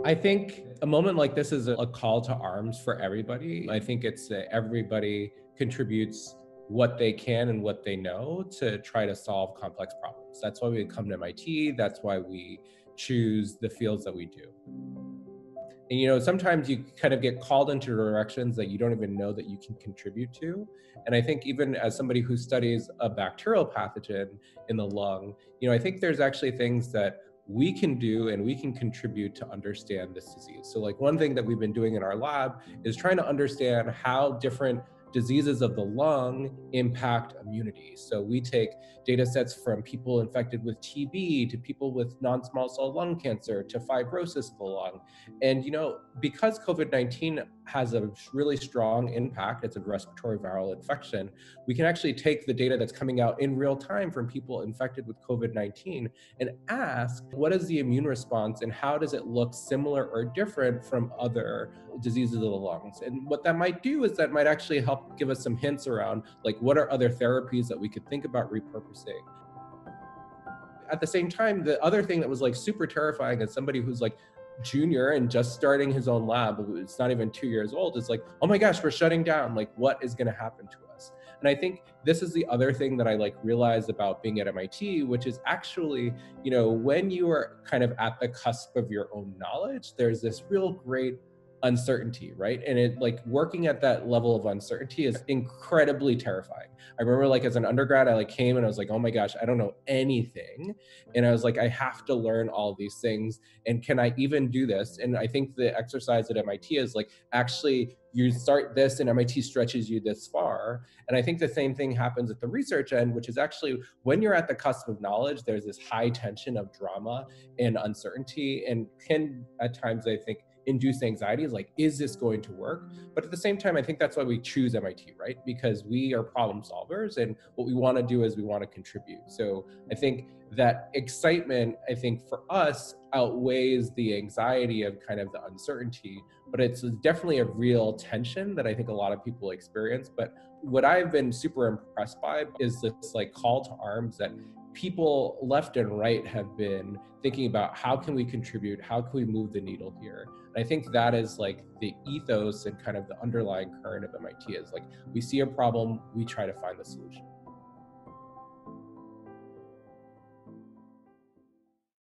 I think a moment like this is a call to arms for everybody. I think it's that everybody contributes what they can and what they know to try to solve complex problems. That's why we come to MIT. That's why we choose the fields that we do. And sometimes you kind of get called into directions that you don't even know that you can contribute to. And I think even as somebody who studies a bacterial pathogen in the lung, I think there's actually things that we can do and we can contribute to understand this disease. So like one thing that we've been doing in our lab is trying to understand how different diseases of the lung impact immunity. So we take data sets from people infected with TB to people with non-small cell lung cancer to fibrosis of the lung. And because COVID-19 has a really strong impact, it's a respiratory viral infection, we can actually take the data that's coming out in real time from people infected with COVID-19 and ask, what is the immune response and how does it look similar or different from other diseases of the lungs? And what that might do is that might actually help give us some hints around, like, what are other therapies that we could think about repurposing. At the same time, the other thing that was like super terrifying as somebody who's like junior and just starting his own lab, it's not even 2 years old, is like, oh my gosh, we're shutting down. Like, what is going to happen to us? And I think this is the other thing that I like realized about being at MIT, which is actually, when you are kind of at the cusp of your own knowledge, there's this real great uncertainty, right? And it, like, working at that level of uncertainty is incredibly terrifying. I remember, like, as an undergrad, I like came and I was like, oh my gosh, I don't know anything. And I was like, I have to learn all these things. And can I even do this? And I think the exercise at MIT is like, actually, you start this and MIT stretches you this far. And I think the same thing happens at the research end, which is actually when you're at the cusp of knowledge, there's this high tension of drama and uncertainty, and can at times, I think, induce anxiety, is like, is this going to work? But at the same time, I think that's why we choose MIT, right? Because we are problem solvers and what we want to do is we want to contribute. So I think that excitement, I think for us, outweighs the anxiety of kind of the uncertainty, but it's definitely a real tension that I think a lot of people experience. But what I've been super impressed by is this like call to arms that people left and right have been thinking about, how can we contribute? How can we move the needle here? And I think that is like the ethos and kind of the underlying current of MIT is like, we see a problem, we try to find the solution.